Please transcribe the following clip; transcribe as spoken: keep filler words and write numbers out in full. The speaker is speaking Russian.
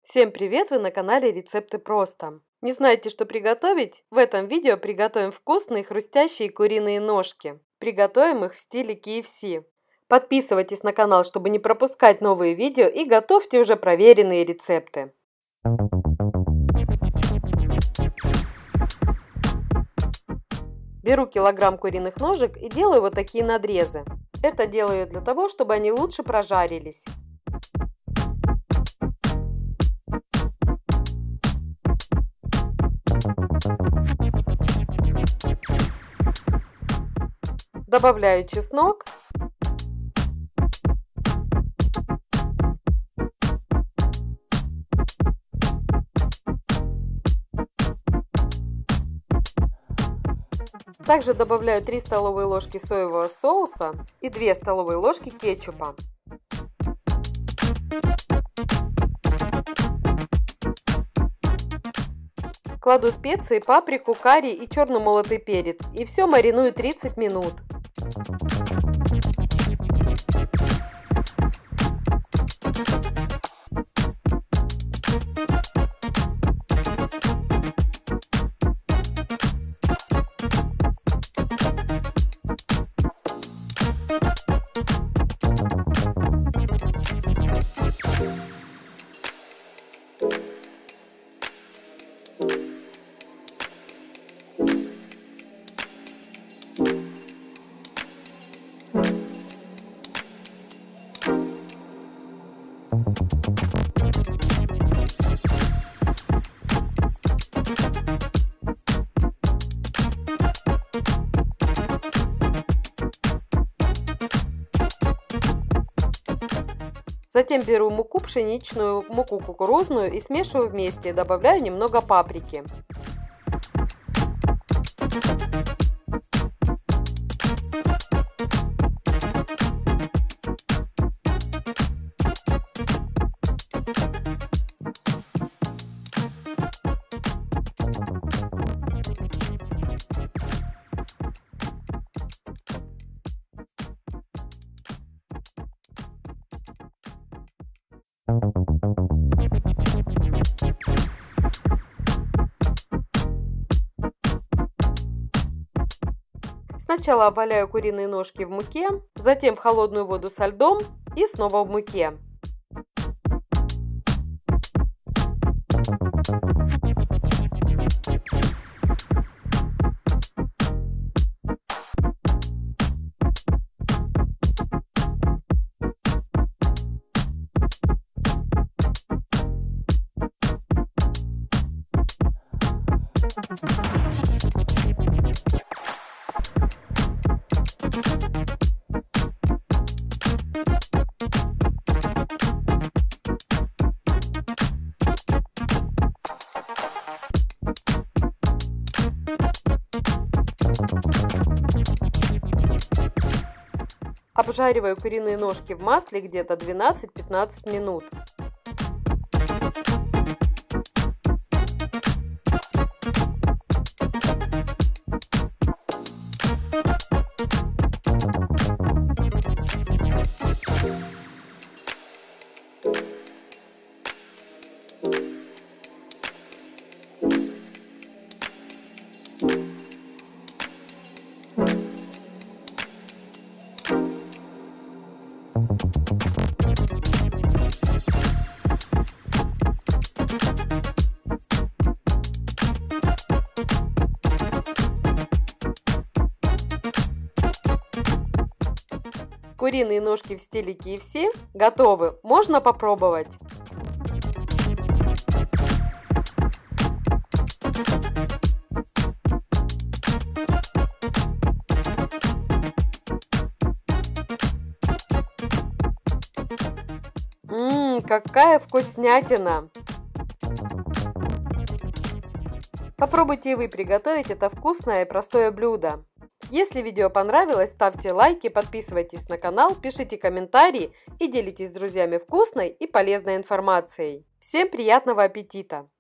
Всем привет! Вы на канале Рецепты Просто. Не знаете, что приготовить? В этом видео приготовим вкусные хрустящие куриные ножки. Приготовим их в стиле кей эф си. Подписывайтесь на канал, чтобы не пропускать новые видео, и готовьте уже проверенные рецепты. Беру килограмм куриных ножек и делаю вот такие надрезы. Это делаю для того, чтобы они лучше прожарились. Добавляю чеснок. Также добавляю три столовые ложки соевого соуса и две столовые ложки кетчупа. Кладу специи, паприку, карри и черный молотый перец. И все мариную тридцать минут. Затем беру муку пшеничную, муку кукурузную и смешиваю вместе. Добавляю немного паприки. Сначала обваляю куриные ножки в муке, затем в холодную воду со льдом и снова в муке. Обжариваю куриные ножки в масле где-то двенадцать-пятнадцать минут. Куриные ножки в стиле кей эф си готовы, можно попробовать. Ммм, какая вкуснятина! Попробуйте и вы приготовить это вкусное и простое блюдо. Если видео понравилось, ставьте лайки, подписывайтесь на канал, пишите комментарии и делитесь с друзьями вкусной и полезной информацией. Всем приятного аппетита!